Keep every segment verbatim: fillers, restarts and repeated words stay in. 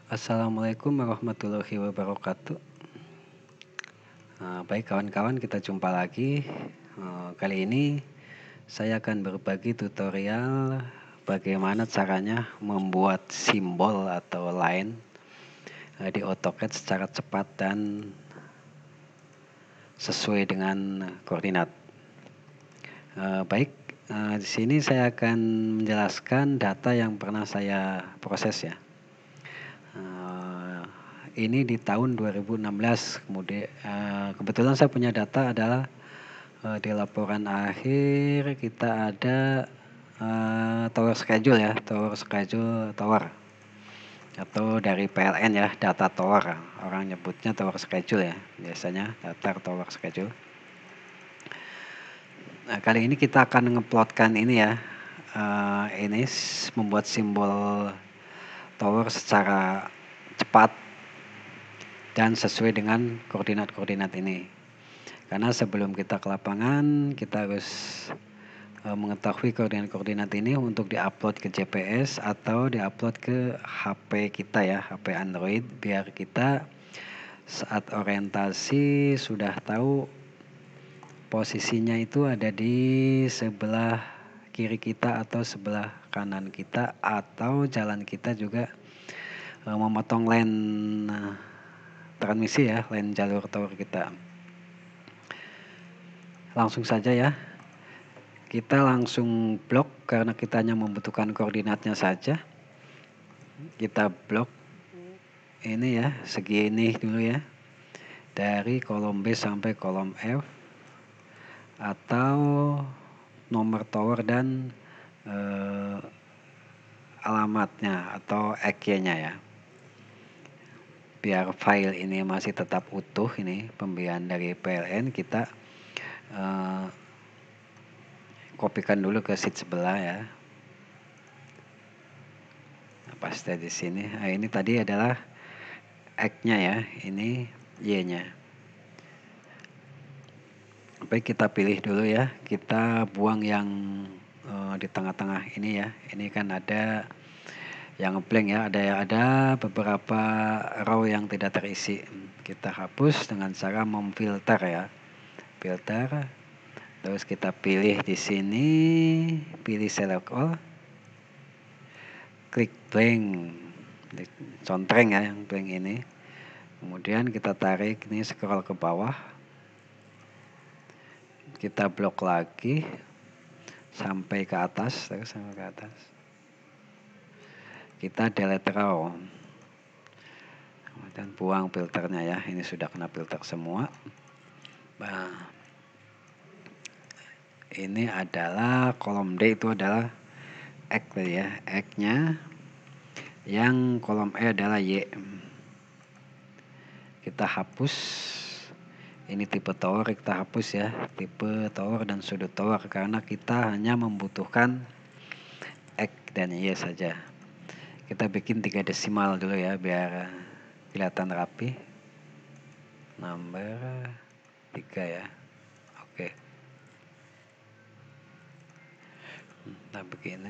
Assalamualaikum warahmatullahi wabarakatuh. Nah, baik kawan-kawan, kita jumpa lagi. Uh, kali ini saya akan berbagi tutorial bagaimana caranya membuat simbol atau line uh, di AutoCAD secara cepat dan sesuai dengan koordinat. Uh, baik, uh, di sini saya akan menjelaskan data yang pernah saya proses ya. Uh, ini di tahun dua ribu enam belas, kemudian uh, kebetulan saya punya data adalah uh, di laporan akhir kita ada uh, tower schedule ya, tower schedule tower atau dari P L N ya, data tower, orang nyebutnya tower schedule ya, biasanya data tower schedule. Nah, kali ini kita akan ngeplotkan ini ya, uh, ini membuat simbol tower secara cepat dan sesuai dengan koordinat-koordinat ini. Karena sebelum kita ke lapangan, kita harus e, mengetahui koordinat-koordinat ini untuk diupload ke G P S atau diupload ke H P kita ya, H P Android, biar kita saat orientasi sudah tahu posisinya itu ada di sebelah kiri kita atau sebelah kanan kita, atau jalan kita juga e, memotong line transmisi ya, line jalur tower kita. Langsung saja ya, kita langsung blok karena kita hanya membutuhkan koordinatnya saja. Kita blok ini ya, segini dulu ya, dari kolom B sampai kolom F, atau nomor tower dan eh, alamatnya atau E Q-nya ya, biar file ini masih tetap utuh. Ini pembelian dari P L N, kita uh, kopikan dulu ke sheet sebelah ya. Nah, pasti di sini. Nah, ini tadi adalah X-nya ya, ini Y-nya. Baik, kita pilih dulu ya. Kita buang yang uh, di tengah-tengah ini ya. Ini kan ada yang blank ya, ada ada beberapa row yang tidak terisi. Kita hapus dengan cara memfilter ya. Filter. Terus kita pilih di sini, pilih select all. Klik blank. Contreng ya yang blank ini. Kemudian kita tarik ini, scroll ke bawah. Kita blok lagi sampai ke atas, terus sampai ke atas. Kita delete row. Dan buang filternya ya. Ini sudah kena filter semua. Nah, ini adalah kolom D, itu adalah X ya, X-nya. Yang kolom E adalah Y. Kita hapus. Ini tipe tower, kita hapus ya, tipe tower dan sudut tower, karena kita hanya membutuhkan X dan Y saja. Kita bikin tiga desimal dulu ya, biar kelihatan rapi. Number tiga ya. Oke. Nah, begini.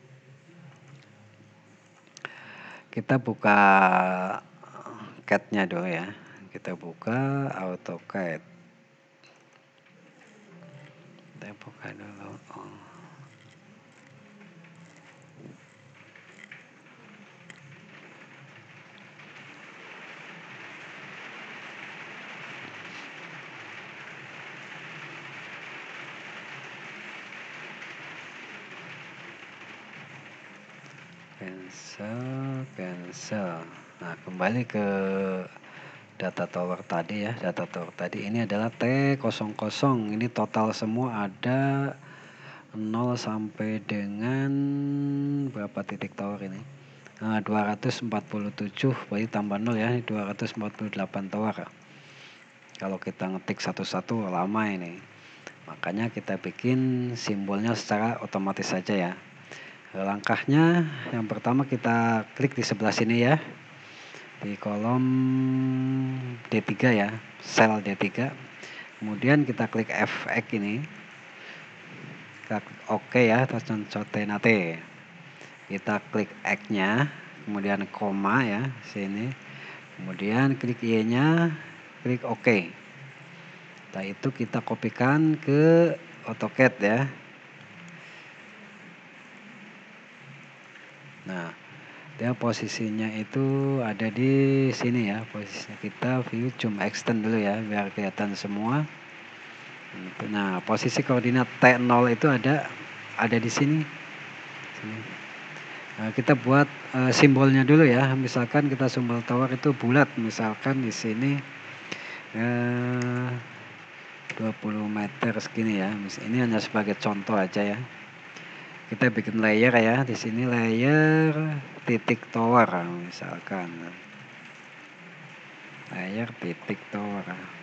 Kita buka C A D-nya dulu ya. Kita buka AutoCAD. Kita buka dulu. Oh. Cancel, cancel. Nah, kembali ke data tower tadi ya, data tower tadi ini adalah T nol nol. Ini total semua ada nol sampai dengan berapa titik tower ini? Nah, dua ratus empat puluh tujuh, berarti tambah nol ya, dua ratus empat puluh delapan tower. Kalau kita ngetik satu-satu lama ini. Makanya kita bikin simbolnya secara otomatis saja ya. Langkahnya yang pertama kita klik di sebelah sini ya, di kolom D tiga ya, sel D tiga. Kemudian kita klik F X ini, kita klik OK ya, terus contoh nate. Kita klik X-nya, kemudian koma ya, sini. Kemudian klik Y-nya, klik OK. Setelah itu kita kopikan ke AutoCAD ya. Nah, dia posisinya itu ada di sini ya. Posisinya kita view zoom extend dulu ya, biar kelihatan semua. Nah, posisi koordinat T nol itu ada ada di sini. Sini. Nah, kita buat uh, simbolnya dulu ya. Misalkan kita simbol tower itu bulat, misalkan di sini uh, dua puluh meter segini ya. Ini hanya sebagai contoh aja ya. Kita bikin layer ya. Di sini layer titik tower misalkan. Layer titik tower.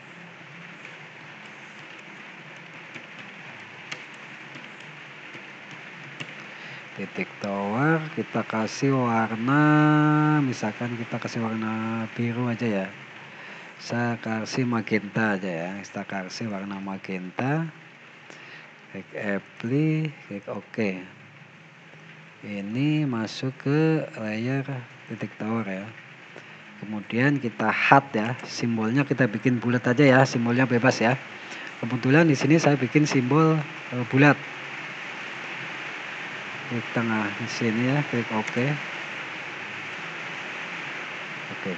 Titik tower kita kasih warna, misalkan kita kasih warna biru aja ya. Saya kasih magenta aja ya. Kita kasih warna magenta. Klik apply, klik OK. Ini masuk ke layer titik tower ya. Kemudian kita hard ya. Simbolnya kita bikin bulat aja ya. Simbolnya bebas ya. Kebetulan di sini saya bikin simbol uh, bulat. Klik tengah di sini ya, klik OK. Oke.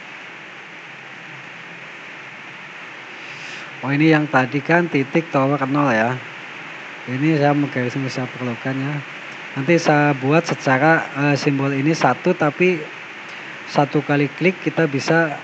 Oh, ini yang tadi kan titik tower nol ya. Ini saya menggaris saya perlukan ya. Nanti saya buat secara uh, simbol ini satu, tapi satu kali klik kita bisa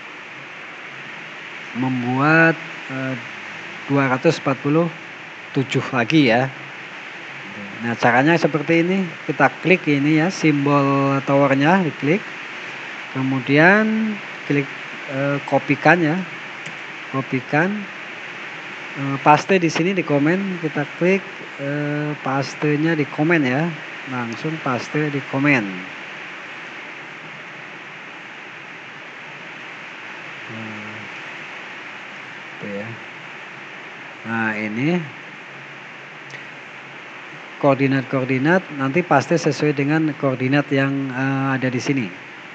membuat uh, dua ratus empat puluh tujuh lagi ya. Nah, caranya seperti ini. Kita klik ini ya, simbol towernya diklik. Kemudian klik uh, kopikan ya. Kopikan. Uh, paste di sini di komen, kita klik uh, pastenya di komen ya. Langsung paste di komen. Nah, itu ya. Nah, ini koordinat-koordinat nanti pasti sesuai dengan koordinat yang uh, ada di sini.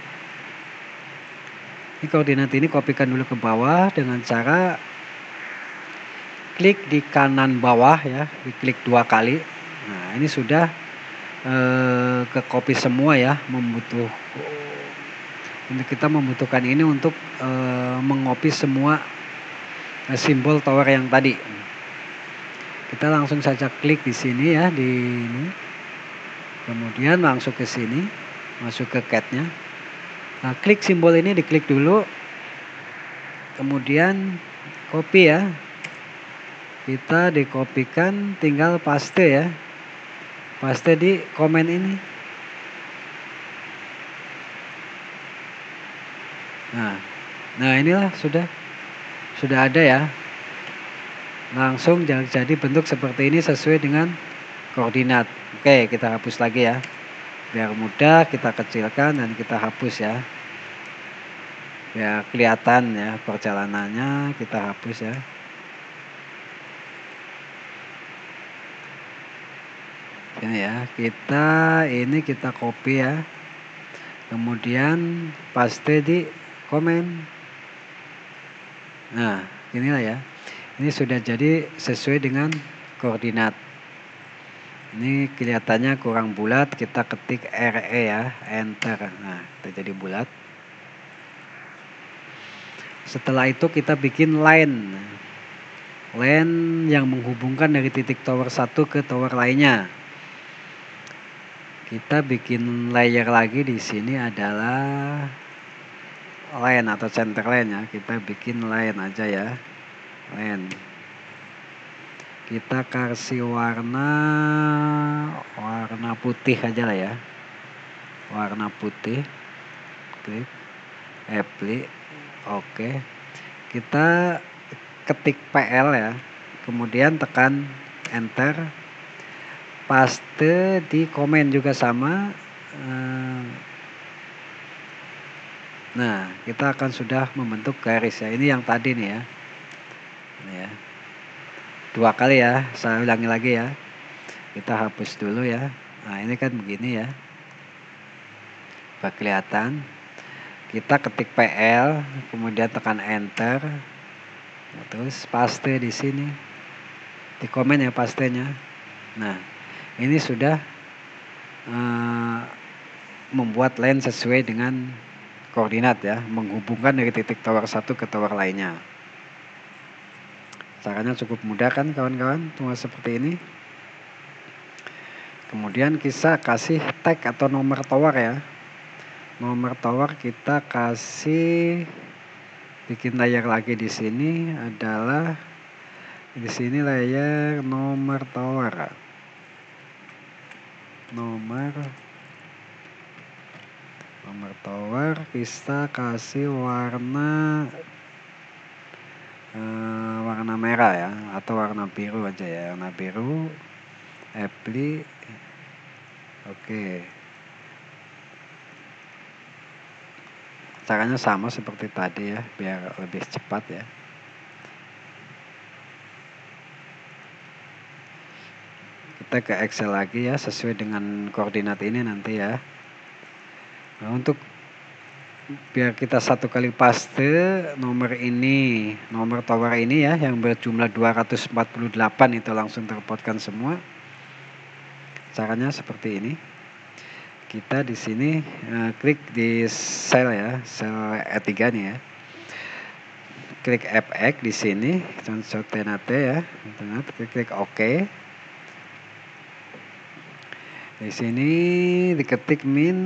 Ini koordinat ini kopikan dulu ke bawah dengan cara klik di kanan bawah ya, diklik dua kali. Nah, ini sudah uh, ke copy semua ya, membutuh ini kita membutuhkan ini untuk uh, mengopi semua uh, simbol tower yang tadi. Kita langsung saja klik di sini ya, di ini. Kemudian langsung ke sini, masuk ke C A D-nya. Nah, klik simbol ini diklik dulu. Kemudian copy ya. Kita dikopikan, tinggal paste ya. Paste di komen ini. Nah, nah inilah sudah sudah ada ya. Langsung jadi bentuk seperti ini sesuai dengan koordinat. Oke, kita hapus lagi ya. Biar mudah kita kecilkan dan kita hapus ya. Biar kelihatan ya perjalanannya, kita hapus ya. Ini ya, kita ini kita copy ya. Kemudian paste di komen. Nah, inilah ya. Ini sudah jadi sesuai dengan koordinat. Ini kelihatannya kurang bulat, kita ketik R E ya, enter. Nah, kita jadi bulat. Setelah itu kita bikin line. Line yang menghubungkan dari titik tower satu ke tower lainnya. Kita bikin layer lagi di sini adalah line atau center line ya. Kita bikin line aja ya. Line. Kita kasih warna warna putih aja lah ya. Warna putih. Klik apply. Oke. Kita ketik P L ya. Kemudian tekan enter. Paste di komen juga sama. Nah, kita akan sudah membentuk garis ya. Ini yang tadi nih ya. Ini ya. Dua kali ya, saya ulangi lagi ya. Kita hapus dulu ya. Nah, ini kan begini ya. Supaya kelihatan. Kita ketik P L, kemudian tekan enter. Terus paste di sini. Di komen ya pastenya. Nah, ini sudah uh, membuat line sesuai dengan koordinat ya, menghubungkan dari titik tower satu ke tower lainnya. Caranya cukup mudah kan kawan-kawan, cuma seperti ini. Kemudian kita kasih tag atau nomor tower ya. Nomor tower kita kasih, bikin layer lagi di sini adalah di sini layer nomor tower. Nomor nomor tower kita kasih warna uh, warna merah ya, atau warna biru aja ya, warna biru. Apply. Oke. Caranya sama seperti tadi ya, biar lebih cepat ya. Kita ke Excel lagi ya, sesuai dengan koordinat ini nanti ya. Nah, untuk biar kita satu kali paste nomor ini, nomor tower ini ya, yang berjumlah dua ratus empat puluh delapan itu langsung terpotkan semua. Caranya seperti ini. Kita di sini uh, klik di sel ya, sel E tiga nih ya. Klik F X di sini, contoh ya, klik, klik OK. Di sini diketik min,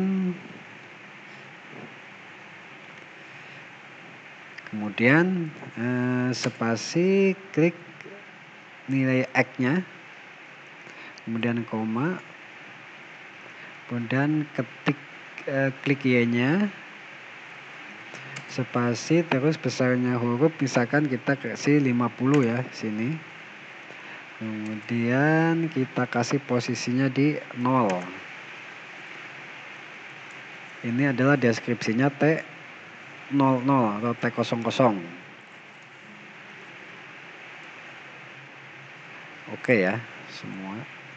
kemudian uh, spasi, klik nilai X-nya, kemudian koma, kemudian ketik uh, klik Y-nya, spasi, terus besarnya huruf, misalkan kita kasih lima puluh ya sini. Kemudian kita kasih posisinya di nol. Ini adalah deskripsinya T nol nol atau T nol nol. Oke ya, semua.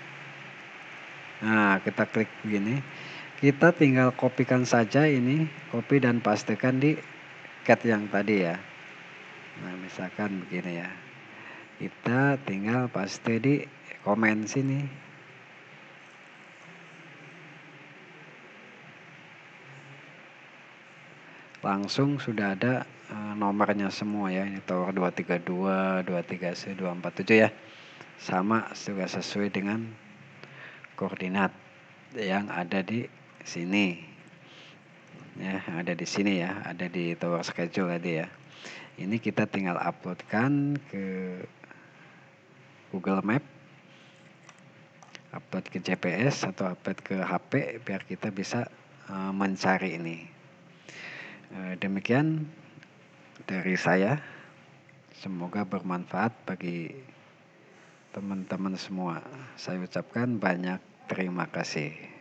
Nah, kita klik begini. Kita tinggal kopikan saja ini, copy dan pastekan di cat yang tadi ya. Nah, misalkan begini ya. Kita tinggal paste di komen sini. Langsung sudah ada uh, nomornya semua ya. Ini tower dua tiga dua, dua tiga satu, dua empat tujuh ya. Sama juga sesuai dengan koordinat yang ada di sini. Ya, ada di sini ya, ada di tower schedule tadi ya. Ini kita tinggal uploadkan ke Google Map, upload ke G P S atau upload ke H P biar kita bisa uh, mencari ini. Uh, demikian dari saya. Semoga bermanfaat bagi teman-teman semua. Saya ucapkan banyak terima kasih.